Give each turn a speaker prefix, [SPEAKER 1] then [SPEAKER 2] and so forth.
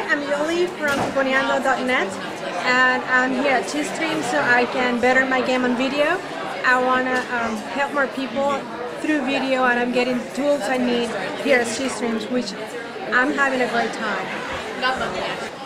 [SPEAKER 1] I'm Yoly from Tuponeando.net, and I'm here at SheStreams so I can better my game on video. I want to help more people through video, and I'm getting the tools I need here at SheStreams, which I'm having a great time.